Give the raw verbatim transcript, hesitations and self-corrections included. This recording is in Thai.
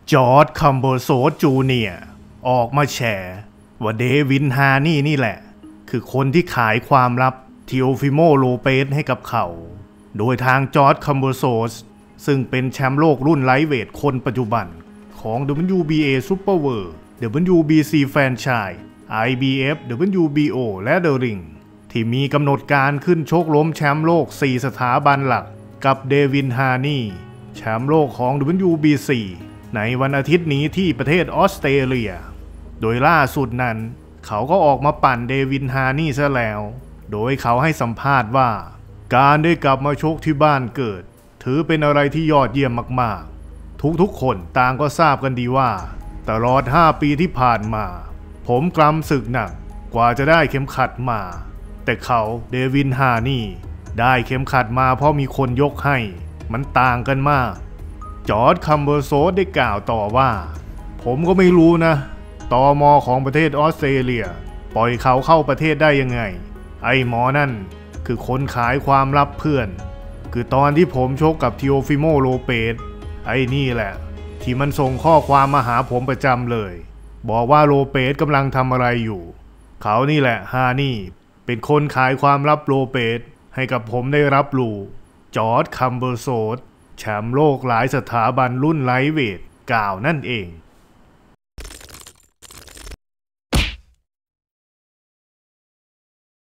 จอร์จคัมเบอร์โซสจูเนียร์ออกมาแฉว่าเดวินฮานี่นี่แหละคือคนที่ขายความลับทีโอฟิโมโลเปสให้กับเขาโดยทางจอร์จคัมเบอร์โซสซึ่งเป็นแชมป์โลกรุ่นไลท์เวทคนปัจจุบันของ ดับเบิลยู บี เอ Super World ดับเบิลยู บี ซี Franchise ไอ บี เอฟ ดับเบิลยู บี โอ และ The Ring ที่มีกำหนดการขึ้นชกล้มแชมป์โลกสี่สถาบันหลักกับเดวินฮานี่แชมป์โลกของ ดับเบิลยู บี ซี ในวันอาทิตย์นี้ที่ประเทศออสเตรเลียโดยล่าสุดนั้นเขาก็ออกมาปั่นเดวินฮานี่ซะแล้วโดยเขาให้สัมภาษณ์ว่าการได้กลับมาชกที่บ้านเกิดถือเป็นอะไรที่ยอดเยี่ยมมากๆทุกๆคนต่างก็ทราบกันดีว่าตลอดห้าปีที่ผ่านมาผมกล้ำศึกหนักกว่าจะได้เข็มขัดมาแต่เขาเดวินฮานี่ได้เข็มขัดมาเพราะมีคนยกให้มันต่างกันมากจอร์จคัมเบอร์โซสได้กล่าวต่อว่าผมก็ไม่รู้นะตม.ของประเทศออสเตรเลียปล่อยเขาเข้าประเทศได้ยังไงไอ้หมอนั่นคือคนขายความลับเพื่อนคือตอนที่ผมชกกับทีโอฟิโมโลเปสไอ้นี่แหละที่มันส่งข้อความมาหาผมประจำเลยบอกว่าโลเปสกำลังทำอะไรอยู่เขานี่แหละฮานี่เป็นคนขายความลับโลเปสให้กับผมได้รับรู้จอร์จคัมเบอร์โซสแชมป์โลกหลายสถาบันรุ่นไลท์เวทกล่าวนั่นเอง